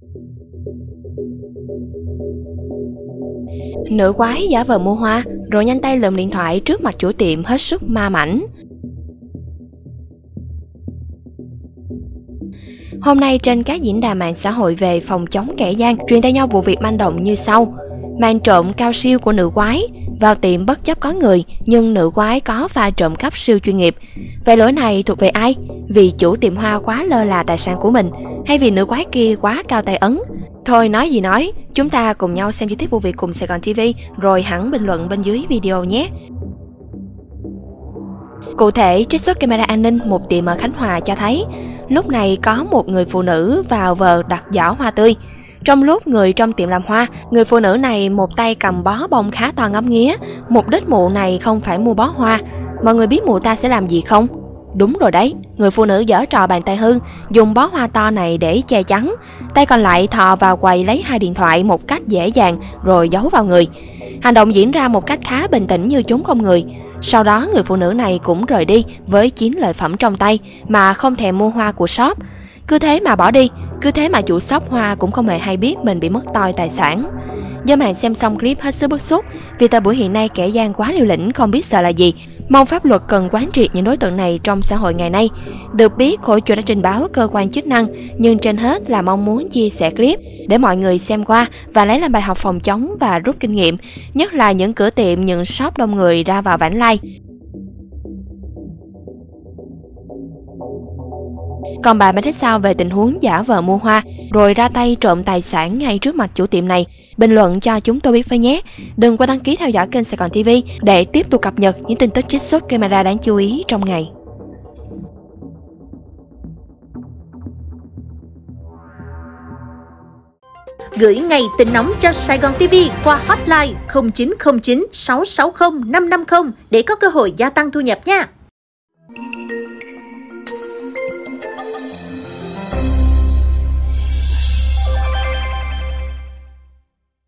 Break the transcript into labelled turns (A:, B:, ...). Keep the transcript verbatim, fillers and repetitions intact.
A: Nữ quái giả vờ mua hoa rồi nhanh tay lượm điện thoại trước mặt chủ tiệm hết sức ma mãnh. Hôm nay trên các diễn đàn mạng xã hội về phòng chống kẻ gian truyền tay nhau vụ việc manh động như sau. Màn trộm cao siêu của nữ quái. Vào tiệm bất chấp có người nhưng nữ quái có pha trộm cắp siêu chuyên nghiệp. Vậy lỗi này thuộc về ai? Vì chủ tiệm hoa quá lơ là tài sản của mình, hay vì nữ quái kia quá cao tay ấn? Thôi nói gì nói, chúng ta cùng nhau xem chi tiết vụ việc cùng Sài Gòn ti vi rồi hẳn bình luận bên dưới video nhé. Cụ thể, trích xuất camera an ninh một tiệm ở Khánh Hòa cho thấy, lúc này có một người phụ nữ vào vờ đặt giỏ hoa tươi. Trong lúc người trong tiệm làm hoa, người phụ nữ này một tay cầm bó bông khá to ngắm nghía. Mục đích mụ này không phải mua bó hoa. Mọi người biết mụ ta sẽ làm gì không? Đúng rồi đấy, người phụ nữ giở trò bàn tay hư, dùng bó hoa to này để che chắn. Tay còn lại thò vào quầy lấy hai điện thoại một cách dễ dàng rồi giấu vào người. Hành động diễn ra một cách khá bình tĩnh như chốn không người. Sau đó người phụ nữ này cũng rời đi với chín lợi phẩm trong tay mà không thèm mua hoa của shop. Cứ thế mà bỏ đi, cứ thế mà chủ shop hoa cũng không hề hay biết mình bị mất toi tài sản. Dân mạng xem xong clip hết sức bức xúc vì thời buổi hiện nay kẻ gian quá liều lĩnh không biết sợ là gì. Mong pháp luật cần quán triệt những đối tượng này trong xã hội ngày nay. Được biết khổ chuột đã trình báo cơ quan chức năng, nhưng trên hết là mong muốn chia sẻ clip để mọi người xem qua và lấy làm bài học phòng chống và rút kinh nghiệm, nhất là những cửa tiệm, những shop đông người ra vào vãng lai. Còn bạn thấy sao về tình huống giả vờ mua hoa rồi ra tay trộm tài sản ngay trước mặt chủ tiệm này? Bình luận cho chúng tôi biết với nhé. Đừng quên đăng ký theo dõi kênh Sài Gòn ti vi để tiếp tục cập nhật những tin tức trích xuất camera đáng chú ý trong ngày.
B: Gửi ngay tin nóng cho Sài Gòn ti vi qua hotline không chín không chín sáu sáu không năm năm không để có cơ hội gia tăng thu nhập nha.